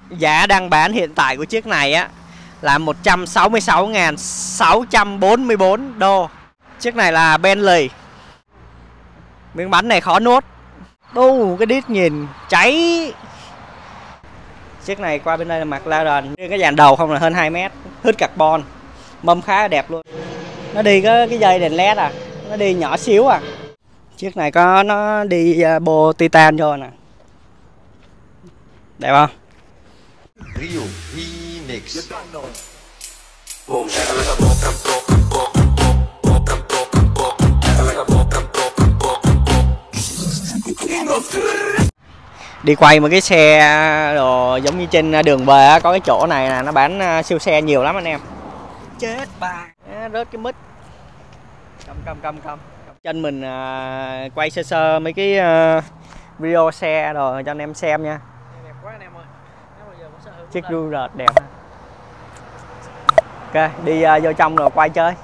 Giá đang bán hiện tại của chiếc này á là 166.644 đô. Chiếc này là Bentley. Miếng bánh này khó nuốt. Cái đít nhìn cháy. Chiếc này qua bên đây là McLaren. Cái dàn đầu không là hơn 2 mét. Hít carbon. Mâm khá đẹp luôn. Nó đi có cái dây đèn led à. Nó đi nhỏ xíu à. Chiếc này có nó đi bô titan vô nè. Đẹp không? Rio Remix. Đi quay một cái xe đồ giống như trên đường về á, có cái chỗ này là nó bán siêu xe nhiều lắm anh em. Chết bà, rớt cái mic. Cầm. Chân mình quay sơ sơ mấy cái video xe rồi cho anh em xem nha. Đẹp quá anh em ơi. Chiếc Urus đẹp. Ok, đi vô trong rồi quay chơi.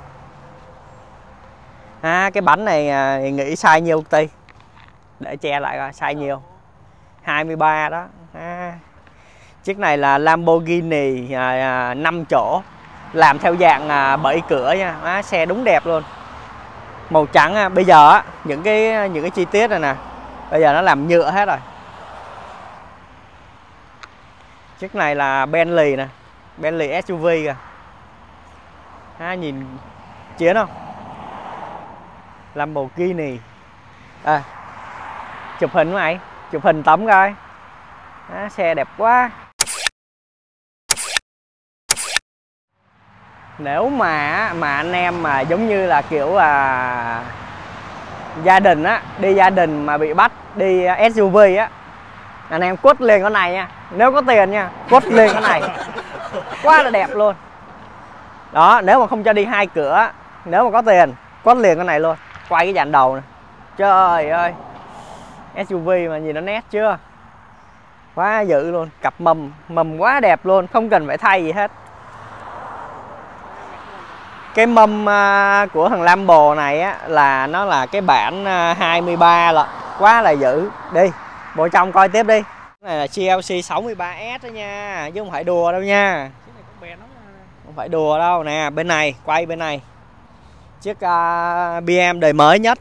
Cái bánh này nghĩ size nhiêu công ty? Để che lại coi size nhiêu. 23 đó. Chiếc này là Lamborghini 5 chỗ. Làm theo dạng 7 cửa nha. Xe đúng đẹp luôn. Màu trắng. Bây giờ những cái chi tiết này nè, bây giờ nó làm nhựa hết rồi. Chiếc này là Bentley nè, Bentley SUV kìa. Nhìn chiến không? Lamborghini. Chụp hình mày, chụp hình tấm coi. Xe đẹp quá. Nếu mà anh em mà giống như là kiểu gia đình đi gia đình mà bị bắt đi SUV anh em quất lên con này nha. Nếu có tiền nha, quất lên con này. Quá là đẹp luôn. Đó, nếu mà không cho đi 2 cửa, nếu mà có tiền, quất liền con này luôn. Quay cái dàn đầu này. Trời ơi. SUV mà nhìn nó nét chưa? Quá dữ luôn. Cặp mâm quá đẹp luôn, không cần phải thay gì hết. Cái mâm của thằng Lambo này là nó là cái bản 23 là quá là dữ. Đi, vô trong coi tiếp đi. Cái này là GLC 63S đó nha, chứ không phải đùa đâu nha. Không phải đùa đâu nè, bên này, quay bên này. Chiếc BM đời mới nhất.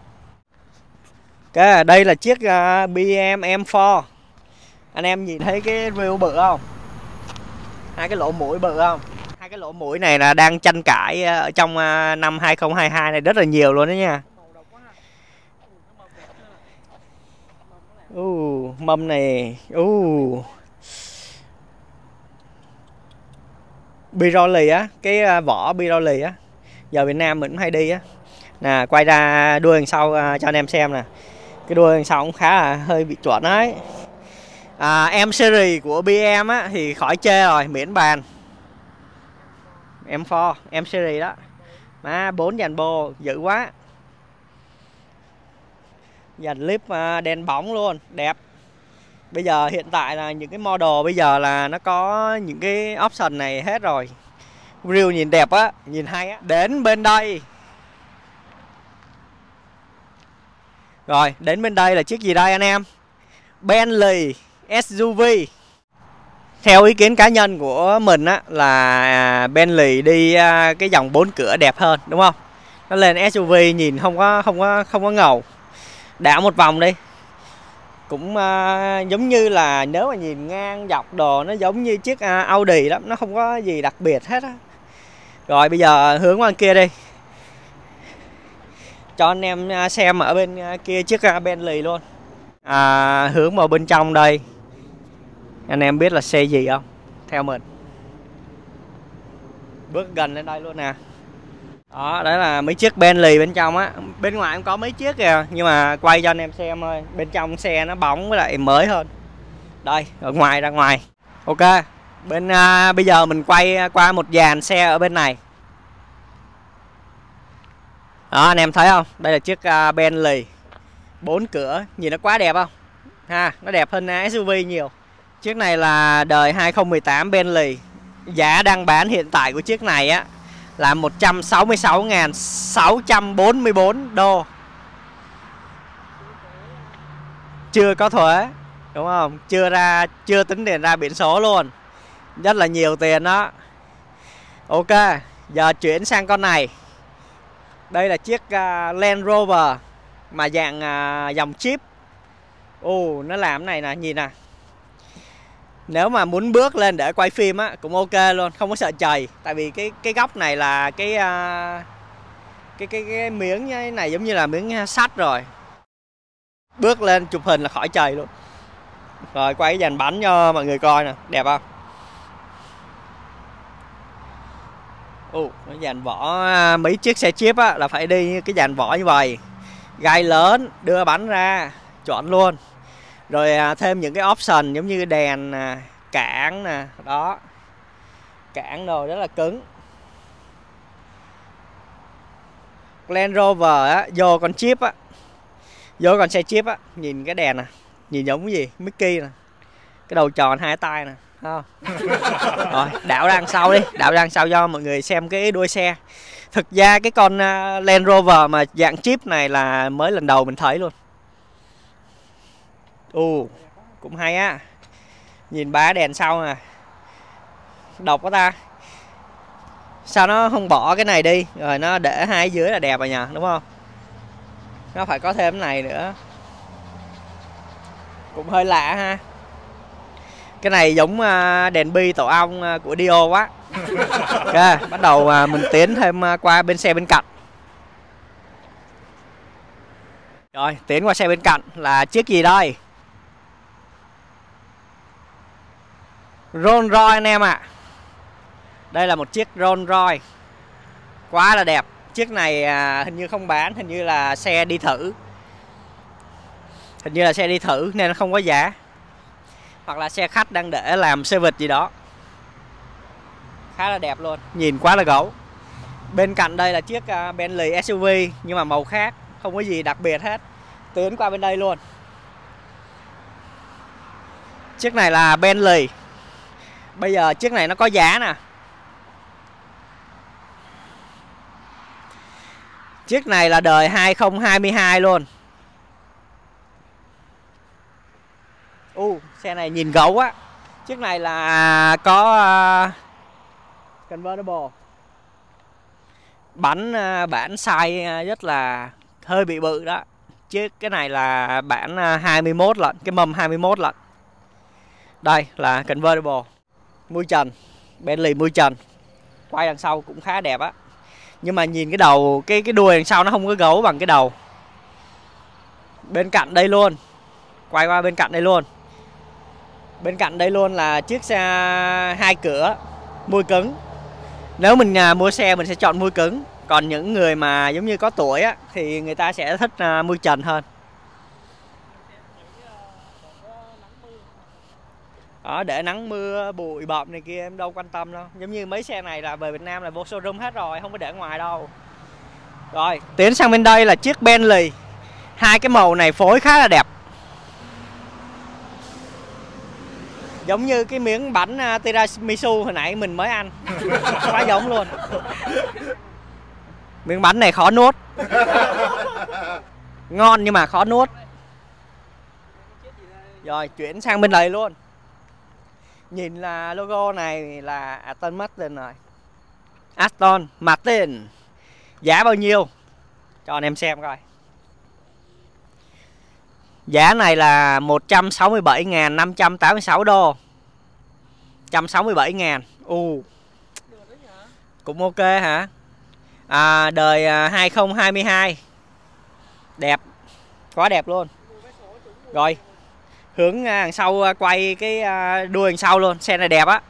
Đây là chiếc BM M4. Anh em nhìn thấy cái reel bự không? Hai cái lỗ mũi bự không? Hai cái lỗ mũi này là đang tranh cãi ở trong năm 2022 này rất là nhiều luôn đó nha. Mâm này. Pirelli cái vỏ Pirelli giờ Việt Nam mình cũng hay đi nè, quay ra đuôi đằng sau cho anh em xem nè. Cái đuôi đằng sau cũng khá là hơi bị chuẩn đấy. M series của BM thì khỏi chê rồi, miễn bàn. M4, M series đó. 4 dàn bô dữ quá. Dàn clip đèn bóng luôn, đẹp. Bây giờ hiện tại là những cái model bây giờ là nó có những cái option này hết rồi. Reel nhìn đẹp nhìn hay Đến bên đây. Rồi, đến bên đây là chiếc gì đây anh em? Bentley SUV. Theo ý kiến cá nhân của mình là Bentley đi cái dòng 4 cửa đẹp hơn, đúng không? Nó lên SUV nhìn không có ngầu. Đảo một vòng đi. Cũng giống như là nếu mà nhìn ngang dọc đồ nó giống như chiếc Audi lắm, nó không có gì đặc biệt hết Rồi bây giờ hướng qua kia đi. Cho anh em xem ở bên kia chiếc Bentley luôn. Hướng vào bên trong đây. Anh em biết là xe gì không? Theo mình. Bước gần lên đây luôn nè. Đó, đấy là mấy chiếc Bentley bên trong Bên ngoài cũng có mấy chiếc kìa, nhưng mà quay cho anh em xem thôi. Bên trong xe nó bóng với lại mới hơn. Đây, ở ngoài ra ngoài. Ok. Bên bây giờ mình quay qua một dàn xe ở bên này. Đó, anh em thấy không? Đây là chiếc Bentley 4 cửa, nhìn nó quá đẹp không? Nó đẹp hơn SUV nhiều. Chiếc này là đời 2018 Bentley. Giá đang bán hiện tại của chiếc này là 166.644 đô. Chưa có thuế. đúng không? Chưa tính tiền ra biển số luôn, rất là nhiều tiền đó. Ok, giờ chuyển sang con này. Đây là chiếc Land Rover mà dạng dòng chip. Nó làm cái này nè, nhìn nè. Nếu mà muốn bước lên để quay phim á cũng ok luôn, không có sợ chày. Tại vì cái góc này là cái miếng này giống như là miếng sắt rồi. Bước lên chụp hình là khỏi chày luôn. Rồi quay cái dàn bánh cho mọi người coi nè, đẹp không? Cái dàn vỏ mấy chiếc xe chip á là phải đi cái dàn vỏ như vậy. Gai lớn, đưa bánh ra, chuẩn luôn. Rồi thêm những cái option giống như đèn nè, cản nè, đó. Cản đồ rất là cứng. Land Rover á, vô con chip á, vô con xe chip á, nhìn cái đèn nè, nhìn giống cái gì? Mickey nè. Cái đầu tròn hai tay nè, không? Rồi, đảo ra đằng sau đi, đảo ra đằng sau cho mọi người xem cái đuôi xe. Thực ra cái con Land Rover mà dạng chip này là mới lần đầu mình thấy luôn. Cũng hay á. Nhìn ba đèn sau nè, độc quá ta. Sao nó không bỏ cái này đi, rồi nó để hai dưới là đẹp rồi nhờ, đúng không? Nó phải có thêm cái này nữa. Cũng hơi lạ ha. Cái này giống đèn bi tổ ong của Dio quá. Ok, bắt đầu mình tiến thêm qua bên xe bên cạnh. Rồi, tiến qua xe bên cạnh là chiếc gì đây? Rolls Royce anh em ạ. Đây là một chiếc Rolls Royce. Quá là đẹp. Chiếc này hình như không bán, hình như là xe đi thử. Hình như là xe đi thử nên nó không có giá. Hoặc là xe khách đang để làm service gì đó. Khá là đẹp luôn, nhìn quá là gấu. Bên cạnh đây là chiếc Bentley SUV nhưng mà màu khác, không có gì đặc biệt hết. Tiến qua bên đây luôn. Chiếc này là Bentley. Bây giờ chiếc này nó có giá nè. Chiếc này là đời 2022 luôn. Xe này nhìn gấu á. Chiếc này là có convertible. Bản size rất là hơi bị bự đó. Chiếc cái này là bản 21 lận, cái mâm 21 lận. Đây là convertible. Mui trần, Bentley mui trần. Quay đằng sau cũng khá đẹp á. Nhưng mà nhìn cái đầu, cái đuôi đằng sau nó không có gấu bằng cái đầu. Bên cạnh đây luôn. Quay qua bên cạnh đây luôn. Bên cạnh đây luôn là chiếc xe 2 cửa mui cứng. Nếu mình mua xe mình sẽ chọn mui cứng. Còn những người mà giống như có tuổi á thì người ta sẽ thích mui trần hơn. Đó, để nắng mưa bụi bặm này kia em đâu quan tâm đâu. Giống như mấy xe này là về Việt Nam là vô showroom hết rồi, không có để ngoài đâu. Rồi, tiến sang bên đây là chiếc Bentley. Hai cái màu này phối khá là đẹp. Giống như cái miếng bánh tiramisu hồi nãy mình mới ăn. Quá giống luôn. Miếng bánh này khó nuốt. Ngon nhưng mà khó nuốt. Rồi, chuyển sang bên này luôn. Nhìn là logo này là Aston Martin rồi. Aston Martin. Giá bao nhiêu? Cho anh em xem coi. Giá này là 167.586 đô. 167.000. Cũng ok hả? Đời 2022. Đẹp. Quá đẹp luôn. Rồi, hướng đằng sau quay cái đuôi đằng sau luôn. Xe này đẹp á.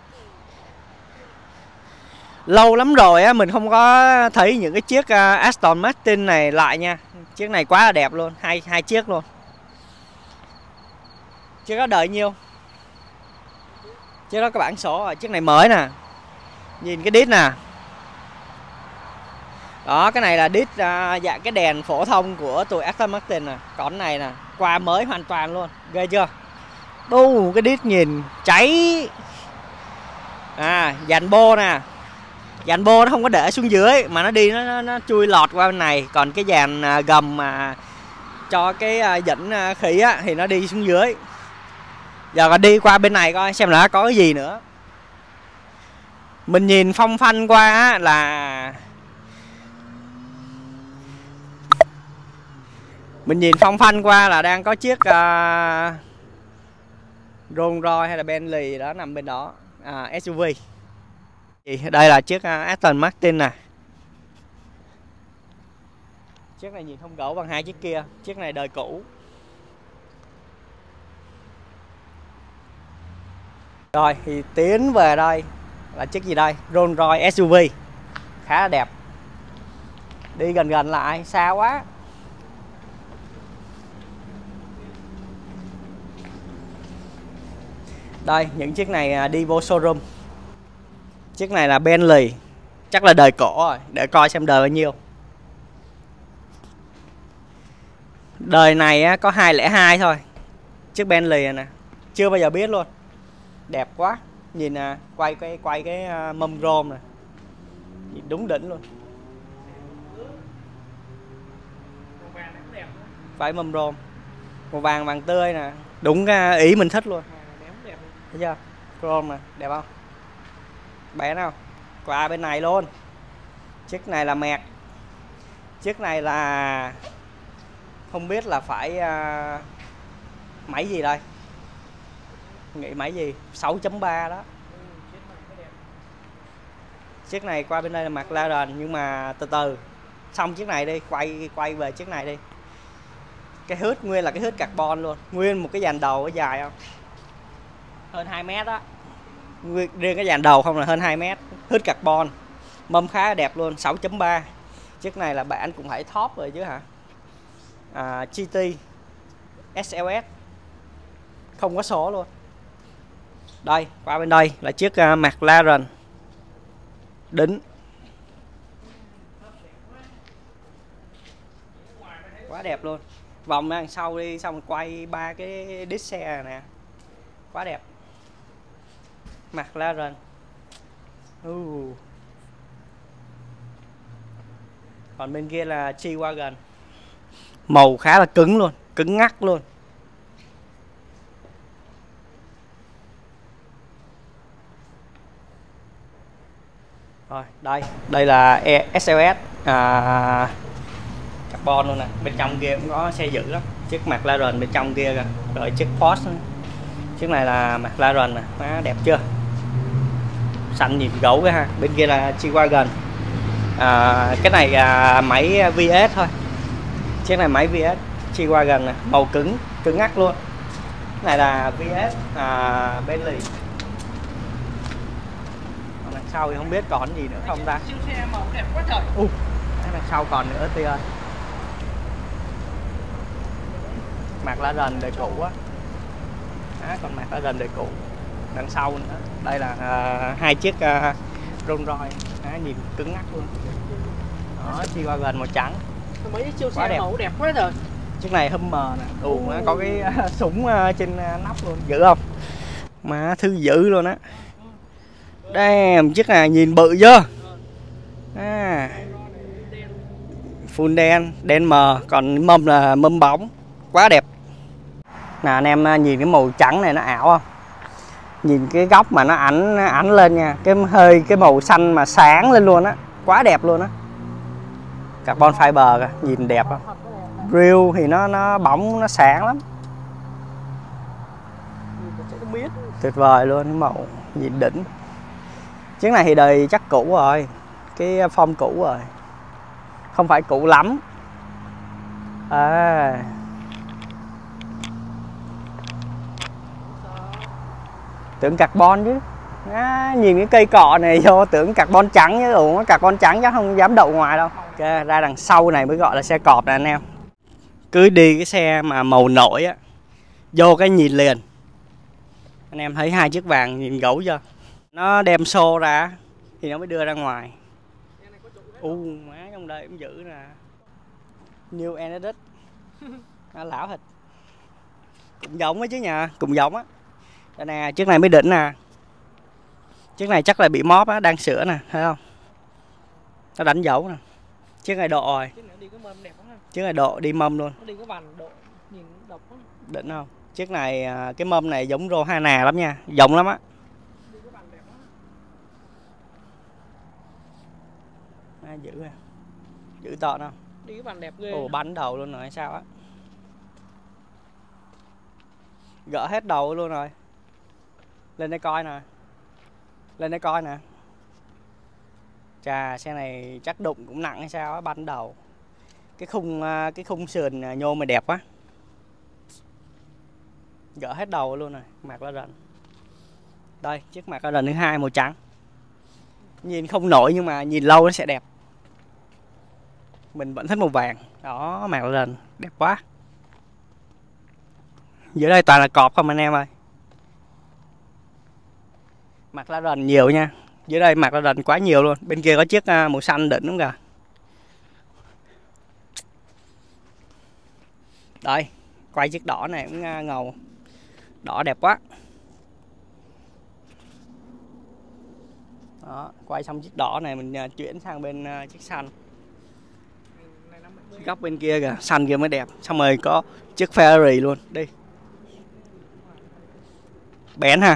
Lâu lắm rồi á mình không có thấy những cái chiếc Aston Martin này lại nha. Chiếc này quá là đẹp luôn. Hai chiếc luôn. Chiếc đó đời nhiêu? Chiếc đó có bản số rồi. Chiếc này mới nè. Nhìn cái đít nè. Đó, cái này là đít dạng cái đèn phổ thông của tụi Aston Martin nè. Còn này nè, qua mới hoàn toàn luôn. Ghê chưa? Cái đít nhìn cháy. Dàn bô nè. Dàn bô nó không có để xuống dưới mà nó đi nó chui lọt qua bên này. Còn cái dàn gầm mà cho cái dẫn khí á thì nó đi xuống dưới. Giờ còn đi qua bên này coi xem là có cái gì nữa. Mình nhìn phong phanh qua á, là đang có chiếc Rolls Royce hay là Bentley đó nằm bên đó, SUV. Đây là chiếc Aston Martin nè. Chiếc này nhìn không gỗ bằng hai chiếc kia, chiếc này đời cũ. Rồi thì tiến về đây là chiếc gì đây? Rolls Royce SUV, khá là đẹp. Đi gần gần lại, xa quá. Đây, những chiếc này đi vô showroom. Chiếc này là Bentley, chắc là đời cổ rồi, để coi xem đời bao nhiêu. Đời này có 202 thôi. Chiếc Bentley này nè, chưa bao giờ biết luôn. Đẹp quá. Nhìn quay cái mâm rôm này. Nhìn đúng đỉnh luôn. Phải mâm rôm. Màu vàng tươi nè, đúng ý mình thích luôn. Thấy chưa? Chrome nè, đẹp không? Bén không? Qua bên này luôn. Chiếc này là mẹt. Chiếc này là không biết là phải máy gì đây. Nghĩ máy gì? 6.3 đó. Chiếc này qua bên đây là McLaren, nhưng mà từ từ. Xong chiếc này đi, quay về chiếc này đi. Cái hớt nguyên là cái hớt carbon luôn. Nguyên một cái dàn đầu cái dài không? Hơn 2 mét đó. Riêng cái dàn đầu không là hơn 2 mét. Hớt carbon. Mâm khá đẹp luôn, 6.3. Chiếc này là bản cũng phải top rồi chứ hả? GT SLS. Không có số luôn. Đây, qua bên đây là chiếc McLaren. Đính. Quá đẹp luôn. Vòng đằng sau đi, xong quay ba cái đít xe nè. Quá đẹp. McLaren. Còn bên kia là G-Wagon. Màu khá là cứng luôn, cứng ngắc luôn. Rồi, đây là SLS carbon luôn nè. Bên trong kia cũng có xe dữ lắm. Chiếc McLaren bên trong kia kìa. Rồi chiếc Porsche. Chiếc này là McLaren nè, đẹp chưa? Xanh nhìn gấu cái ha. Bên kia là G-Wagon. Cái này máy VS thôi. Chiếc này máy VS G-Wagon nè, màu cứng ngắt luôn. Cái này là VS Bentley. Còn đằng sau thì không biết còn gì nữa không ta. Siêu xe màu đẹp quá trời. Đằng sau còn nữa Ti ơi. McLaren đời cũ á. Còn McLaren đời cũ. Đằng sau nữa. Đây là hai chiếc Rolls Royce. Nhìn cứng ngắc luôn. Đó, G-Wagon màu trắng. Mấy chiếc siêu xe đẹp. Màu đẹp quá rồi. Chiếc này Hummer nè. Có cái súng trên nóc luôn. Dữ không? Má thư dữ luôn á. Damn, chiếc này nhìn bự chưa? Full đen mờ, còn mâm là mâm bóng. Quá đẹp. Nè anh em nhìn cái màu trắng này nó ảo không? Nhìn cái góc mà nó ảnh lên nha, cái màu xanh mà sáng lên luôn á, quá đẹp luôn á. Carbon fiber kìa, nhìn đẹp không? Grill thì nó bóng, nó sáng lắm. Tuyệt vời luôn, cái màu nhìn đỉnh. Chiếc này thì đời chắc cũ rồi, cái form cũ rồi, không phải cũ lắm. Tưởng carbon chứ. Nhìn cái cây cọ này vô tưởng carbon trắng chứ. Carbon trắng chắc không dám đậu ngoài đâu. Ok, ra đằng sau này mới gọi là xe cọp nè anh em. Cứ đi cái xe mà màu nổi á, vô cái nhìn liền. Anh em thấy hai chiếc vàng nhìn gấu chưa? Nó đem xô ra thì nó mới đưa ra ngoài. Má trong đây cũng dữ nè. New Energy. Lão thịt. Cũng giống á chứ nhà, cũng giống á. Đây nè, chiếc này mới đỉnh nè. Chiếc này chắc là bị móp á, đang sửa nè, thấy không? Nó đánh dấu nè. Chiếc này độ rồi. Chiếc này độ đi mâm luôn. Nó đi có vành độ nhìn độc quá. Đỉnh không? Chiếc này cái mâm này giống Rohana lắm nha, giống lắm á. Giữ à, giữ to đâu. Đi cái bàn đẹp ghê. Ồ, bắn đầu luôn rồi hay sao á. Gỡ hết đầu luôn rồi. Lên đây coi nè. Lên đây coi nè. Chà, xe này chắc đụng cũng nặng hay sao á, bắn đầu. Cái khung sườn nhôm mà đẹp quá. Gỡ hết đầu luôn rồi, McLaren. Đây, chiếc McLaren thứ hai màu trắng. Nhìn không nổi nhưng mà nhìn lâu nó sẽ đẹp. Mình vẫn thích màu vàng. Đó, McLaren đẹp quá. Dưới đây toàn là cọp không anh em ơi. McLaren nhiều nha. Dưới đây McLaren quá nhiều luôn. Bên kia có chiếc màu xanh đỉnh đúng kìa. Đây, quay chiếc đỏ này cũng ngầu. Đỏ đẹp quá. Đó, quay xong chiếc đỏ này mình chuyển sang bên chiếc xanh. Góc bên kia kìa, xanh kia mới đẹp. Xong rồi có chiếc Ferrari luôn. Đi. Bén ha.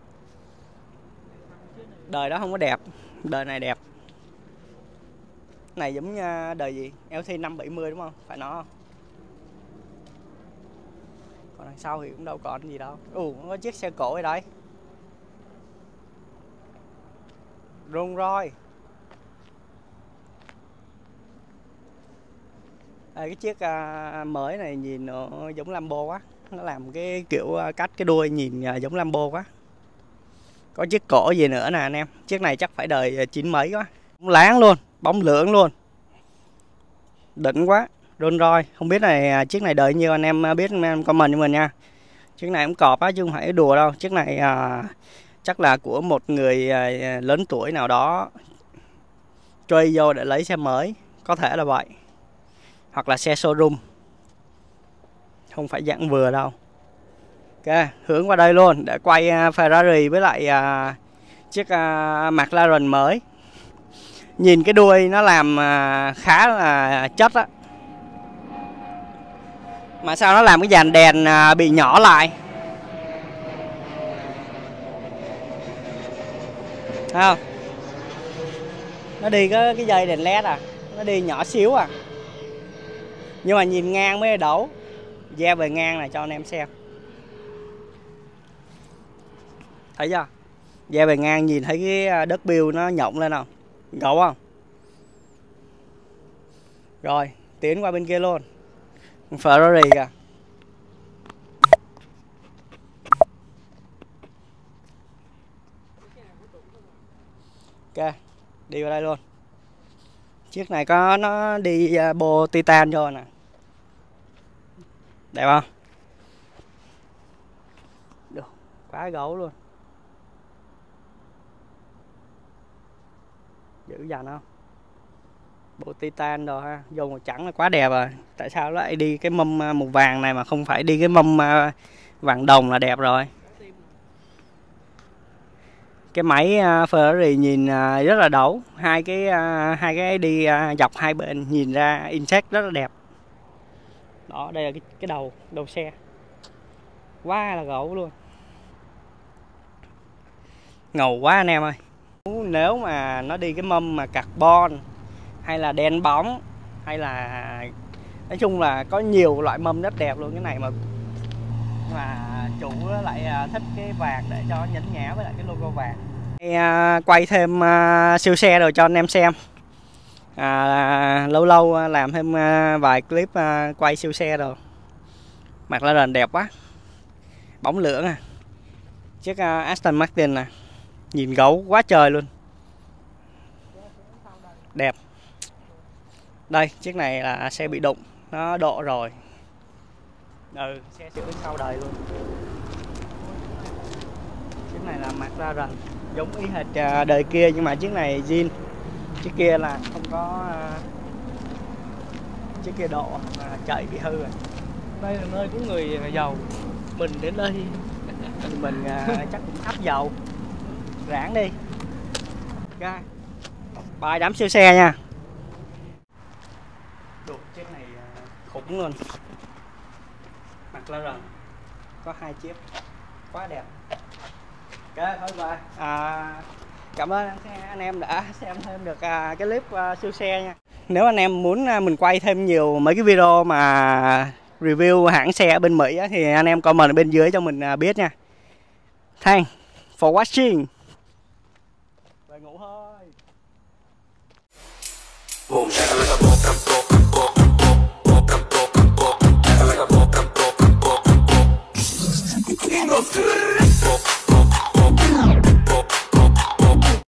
Đời đó không có đẹp. Đời này đẹp. Này giống đời gì? LT 570 đúng không? Phải nó không? Còn đằng sau thì cũng đâu còn gì đâu. Có chiếc xe cổ ở đây. Rolls Royce. Cái chiếc mới này nhìn nó giống Lambo quá. Nó làm cái kiểu cắt cái đuôi nhìn giống Lambo quá. Có chiếc cổ gì nữa nè anh em. Chiếc này chắc phải đời 9 mấy quá. Bóng láng luôn, bóng lưỡng luôn. Đỉnh quá. Rolls Royce. Không biết này chiếc này đời nhiêu anh em biết em comment cho mình nha. Chiếc này cũng cọp á chứ không phải đùa đâu. Chiếc này chắc là của một người lớn tuổi nào đó trade vô để lấy xe mới. Có thể là vậy. Hoặc là xe showroom. Không phải dạng vừa đâu. Ok, hướng qua đây luôn để quay Ferrari với lại chiếc McLaren mới. Nhìn cái đuôi nó làm khá là chất á. Mà sao nó làm cái dàn đèn bị nhỏ lại. Thấy không? Nó đi cái dây đèn led à. Nó đi nhỏ xíu à. Nhưng mà nhìn ngang mới đổ. Gieo về ngang này cho anh em xem. Thấy chưa? Gieo về ngang nhìn thấy cái đất bill nó nhộng lên không? Ngầu không? Rồi, tiến qua bên kia luôn. Ferrari kìa. Ok, đi vào đây luôn. Chiếc này có nó đi bô titan cho nè. Đẹp không? Được, quá gấu luôn. Dữ dằn không? Bộ titan rồi ha, vô màu trắng là quá đẹp rồi. Tại sao lại đi cái mâm màu vàng này mà không phải đi cái mâm vàng đồng là đẹp rồi. Cái máy Ferrari nhìn rất là đấu, hai cái đi dọc hai bên nhìn ra insect rất là đẹp. Đó, đây là cái đầu xe. Quá là gỗ luôn. Ngầu quá anh em ơi. Nếu mà nó đi cái mâm mà carbon hay là đen bóng hay là nói chung là có nhiều loại mâm rất đẹp luôn. Cái này mà chủ lại thích cái vàng để cho nhấn nhá với lại cái logo vàng. Quay thêm siêu xe rồi cho anh em xem. Lâu lâu làm thêm vài clip quay siêu xe rồi. McLaren đẹp quá. Bóng lưỡng à. Chiếc Aston Martin nè. Nhìn gấu quá trời luôn. Đẹp. Đây, chiếc này là xe bị đụng. Nó độ rồi. Xe sửa sau đời luôn. Chiếc này là McLaren. Giống y hệt đời kia nhưng mà chiếc này zin. Chiếc kia là không có chiếc kia độ mà chạy bị hư rồi. Đây là nơi của người giàu. Mình đến đây mình chắc cũng áp dầu. Ráng đi. Ok. Bài đám siêu xe nha. Đồ chiếc này khủng luôn. McLaren. có 2 chiếc quá đẹp. Ok thôi bye. Cảm ơn anh em đã xem thêm được cái clip siêu xe nha. Nếu anh em muốn mình quay thêm nhiều mấy cái video mà review hãng xe ở bên Mỹ á, thì anh em comment ở bên dưới cho mình biết nha. Thanks for watching. Về ngủ thôi.